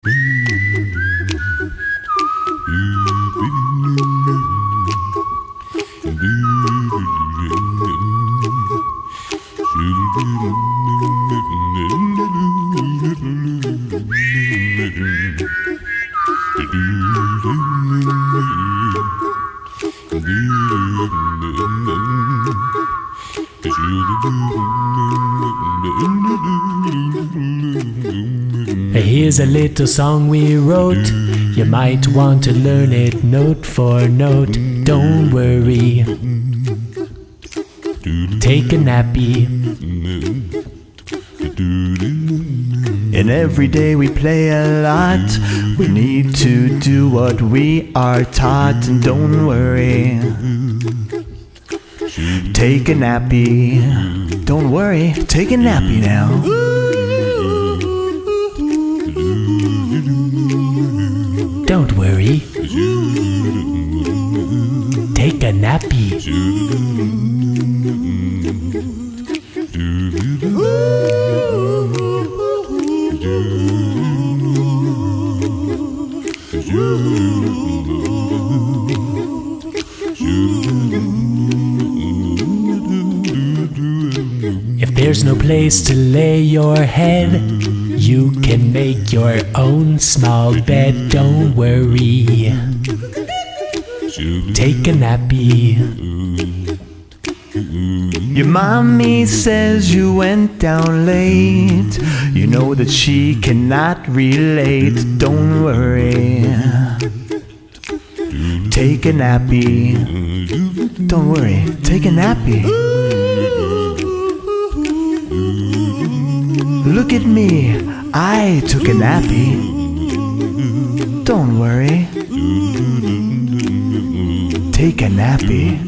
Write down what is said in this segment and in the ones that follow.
Here's a little song we wrote. You might want to learn it note for note. Don't worry, take a nappy. And every day we play a lot. We need to do what we are taught. And don't worry, take a nappy. Don't worry, take a nappy now. Don't worry, take a nappy. If there's no place to lay your head, you can make your own small bed. Don't worry, take a nappy. Your mommy says you went down late. You know that she cannot relate. Don't worry, take a nappy. Don't worry, take a nappy. Look at me, I took a nappy. Don't worry, take a nappy.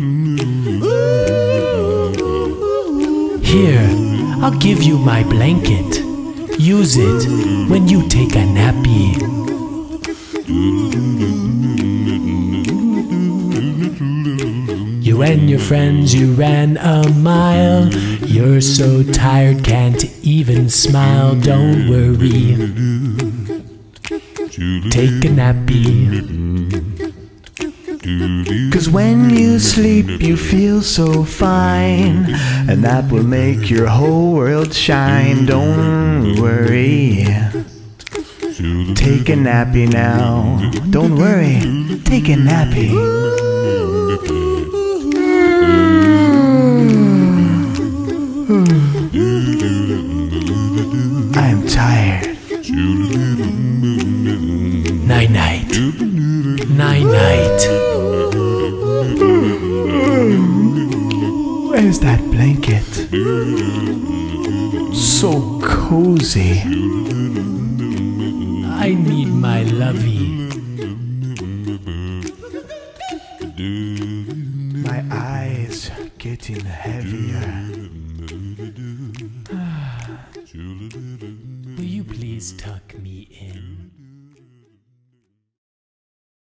Here, I'll give you my blanket. Use it when you take a nappy. You and your friends, you ran a mile. You're so tired, can't even smile. Don't worry, take a nappy. 'Cause when you sleep you feel so fine, and that will make your whole world shine. Don't worry, take a nappy now. Don't worry, take a nappy. I'm tired. Night night. Night night. Where's that blanket? So cozy. I need my lovey. My eyes getting heavier. Will you please tuck me in?